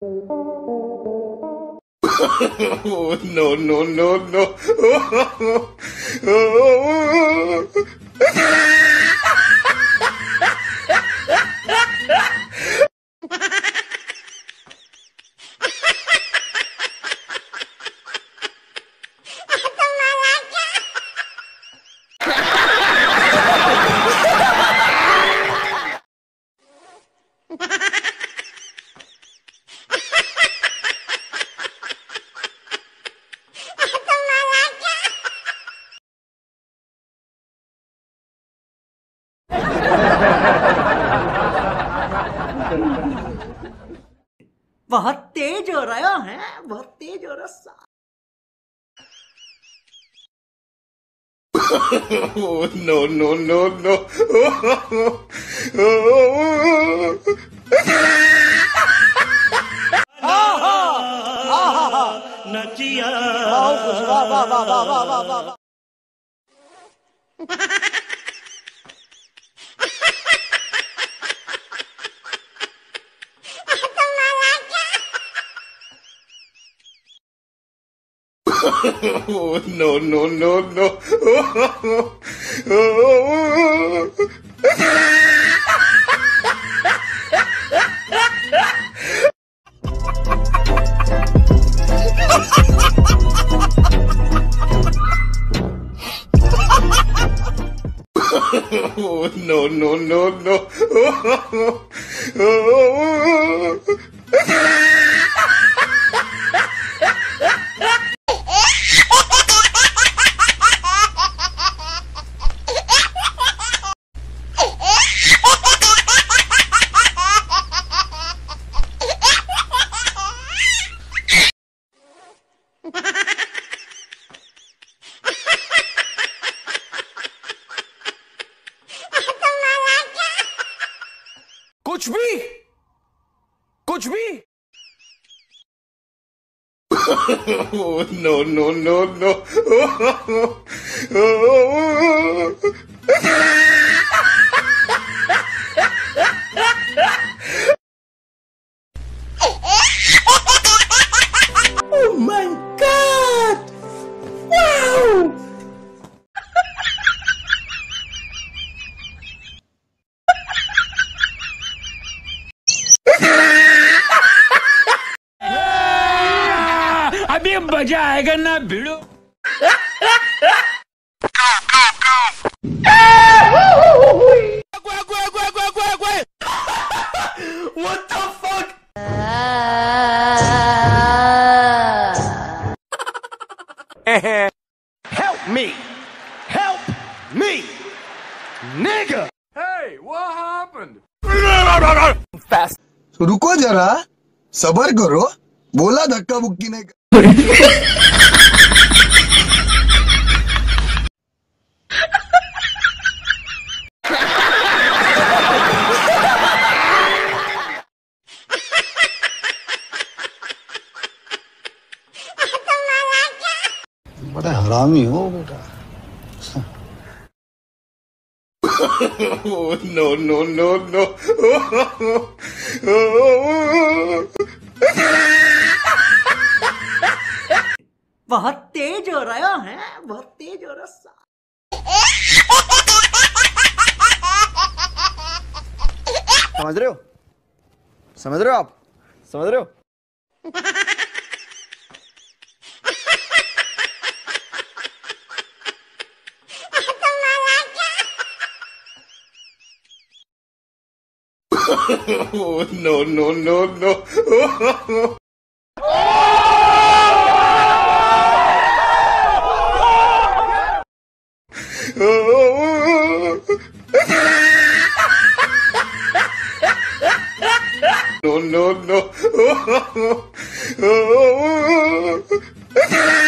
Oh, no, no, no, no. बहुत तेज हो रहा है, बहुत तेज हो रहा। Oh, no, no, no, no. Oh, no, no, no, no. Oh, no, no, no, no. कुछ भी Oh, no, no, no, no. Oh my God! Wow! अभी मजा आएगा ना भिड़ो। What the fuck? Help me! Help me! Nigga! Hey, what happened? Fast. रुको जरा, सबर करो, बोला धक्का मुक्की नहीं बड़ा हरामी हो बेटा। Oh, no, no, no, no. बहुत तेज हो रहा है, बहुत तेज हो रहा। समझ रहे हो? समझ रहे हो आप? समझ रहे हो? Oh, no, no, no, no. No, no, no.